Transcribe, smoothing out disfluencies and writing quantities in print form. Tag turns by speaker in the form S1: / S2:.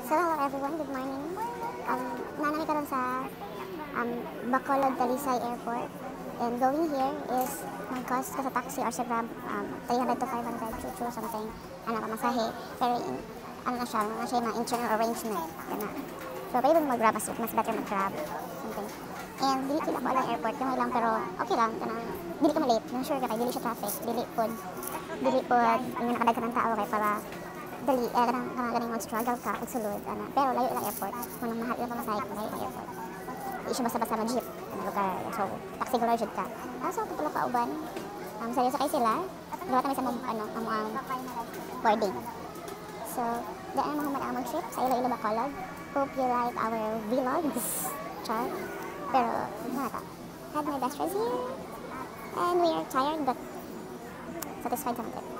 S1: So hello everyone, good morning. Nanami karon sa Bacolod Talisay Airport. And going here is mag-cost ka sa taxi or sa Grab 300 to 500 chuchu something pamasahe. Pero ano na siya mga internal arrangement. Kana. So pwede mo mag-Grab mas better mag-Grab something. And dili kita ko alang airport kamay lang pero okay lang kanang dili ka ma-late. Nang sure ka kay dili siya traffic, dili pod yung nakadaghan ng tao kay para dali ganing mag-struggle ka ug sulod ana pero layo lang airport manang mahal lang pamasahe kung layo ang airport di siya basta-basta mag-jeep ang lugar so taxi ko jud ka so kapila ka uban seryoso kay sila duha kami sa ang boarding so daan mo man ang trip sa Iloilo Bacolod. Hope you like our vlogs char pero had my best friends here and we are tired but satisfied sa trip.